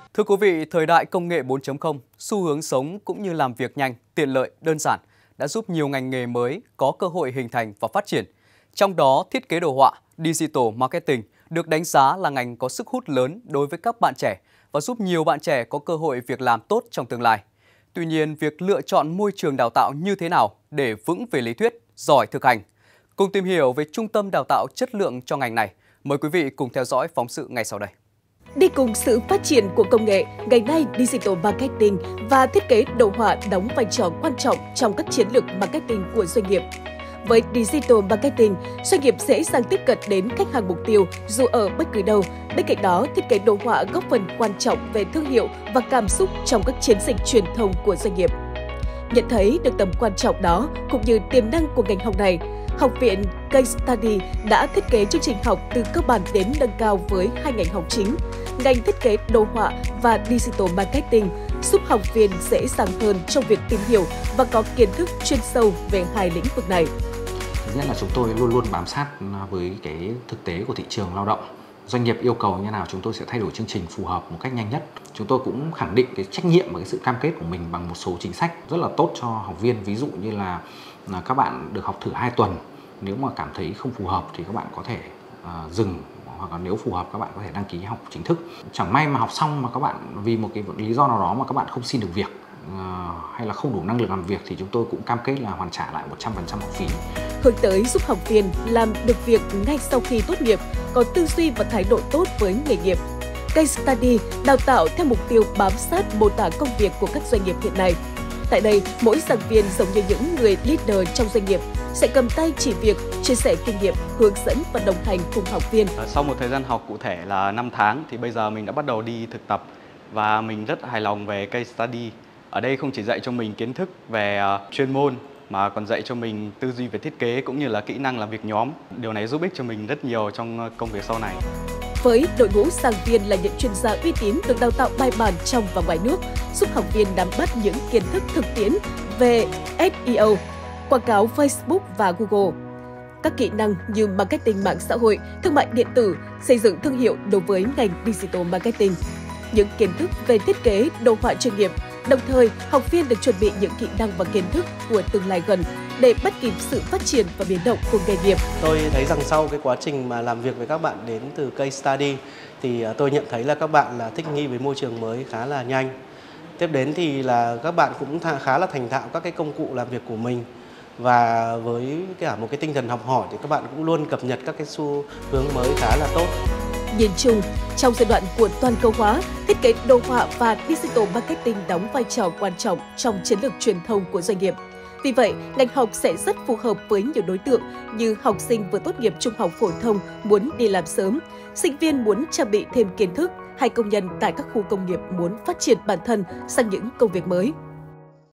Thưa quý vị, thời đại công nghệ 4.0, xu hướng sống cũng như làm việc nhanh, tiện lợi, đơn giản đã giúp nhiều ngành nghề mới có cơ hội hình thành và phát triển. Trong đó, thiết kế đồ họa, digital marketing được đánh giá là ngành có sức hút lớn đối với các bạn trẻ và giúp nhiều bạn trẻ có cơ hội việc làm tốt trong tương lai. Tuy nhiên, việc lựa chọn môi trường đào tạo như thế nào để vững về lý thuyết, giỏi thực hành? Cùng tìm hiểu về trung tâm đào tạo chất lượng cho ngành này, mời quý vị cùng theo dõi phóng sự ngay sau đây. Đi cùng sự phát triển của công nghệ, ngày nay digital marketing và thiết kế đồ họa đóng vai trò quan trọng trong các chiến lược marketing của doanh nghiệp. Với digital marketing, doanh nghiệp dễ dàng tiếp cận đến khách hàng mục tiêu dù ở bất cứ đâu. Bên cạnh đó, thiết kế đồ họa góp phần quan trọng về thương hiệu và cảm xúc trong các chiến dịch truyền thông của doanh nghiệp. Nhận thấy được tầm quan trọng đó cũng như tiềm năng của ngành học này, Học viện Case Study đã thiết kế chương trình học từ cơ bản đến nâng cao với hai ngành học chính, ngành thiết kế đồ họa và digital marketing, giúp học viên dễ dàng hơn trong việc tìm hiểu và có kiến thức chuyên sâu về hai lĩnh vực này. Thứ nhất là chúng tôi luôn luôn bám sát với cái thực tế của thị trường lao động. Doanh nghiệp yêu cầu như nào chúng tôi sẽ thay đổi chương trình phù hợp một cách nhanh nhất. Chúng tôi cũng khẳng định cái trách nhiệm và cái sự cam kết của mình bằng một số chính sách rất là tốt cho học viên. Ví dụ như là các bạn được học thử 2 tuần. Nếu mà cảm thấy không phù hợp thì các bạn có thể dừng, hoặc là nếu phù hợp các bạn có thể đăng ký học chính thức. Chẳng may mà học xong mà các bạn vì một cái lý do nào đó mà các bạn không xin được việc hay là không đủ năng lực làm việc thì chúng tôi cũng cam kết là hoàn trả lại 100% học phí. Hướng tới giúp học viên làm được việc ngay sau khi tốt nghiệp, có tư duy và thái độ tốt với nghề nghiệp. Case Study đào tạo theo mục tiêu bám sát mô tả công việc của các doanh nghiệp hiện nay. Tại đây, mỗi giảng viên giống như những người leader trong doanh nghiệp sẽ cầm tay chỉ việc, chia sẻ kinh nghiệm, hướng dẫn và đồng hành cùng học viên. Sau một thời gian học cụ thể là 5 tháng thì bây giờ mình đã bắt đầu đi thực tập và mình rất hài lòng về Case Study. Ở đây không chỉ dạy cho mình kiến thức về chuyên môn mà còn dạy cho mình tư duy về thiết kế cũng như là kỹ năng làm việc nhóm. Điều này giúp ích cho mình rất nhiều trong công việc sau này. Với đội ngũ giảng viên là những chuyên gia uy tín được đào tạo bài bản trong và ngoài nước, giúp học viên nắm bắt những kiến thức thực tiễn về SEO, quảng cáo Facebook và Google. Các kỹ năng như marketing mạng xã hội, thương mại điện tử, xây dựng thương hiệu đối với ngành digital marketing. Những kiến thức về thiết kế, đồ họa chuyên nghiệp, đồng thời học viên được chuẩn bị những kỹ năng và kiến thức của tương lai gần để bắt kịp sự phát triển và biến động của nghề nghiệp. Tôi thấy rằng sau cái quá trình mà làm việc với các bạn đến từ Case Study thì tôi nhận thấy là các bạn là thích nghi với môi trường mới khá là nhanh. Tiếp đến thì là các bạn cũng khá là thành thạo các cái công cụ làm việc của mình. Và với cả một cái tinh thần học hỏi thì các bạn cũng luôn cập nhật các cái xu hướng mới khá là tốt. Nhìn chung, trong giai đoạn của toàn cầu hóa, thiết kế đồ họa và digital marketing đóng vai trò quan trọng trong chiến lược truyền thông của doanh nghiệp. Vì vậy, ngành học sẽ rất phù hợp với nhiều đối tượng như học sinh vừa tốt nghiệp trung học phổ thông muốn đi làm sớm, sinh viên muốn trang bị thêm kiến thức, hay công nhân tại các khu công nghiệp muốn phát triển bản thân sang những công việc mới.